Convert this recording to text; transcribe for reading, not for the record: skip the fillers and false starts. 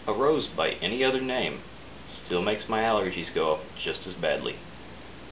A rose by any other name still makes my allergies go up just as badly.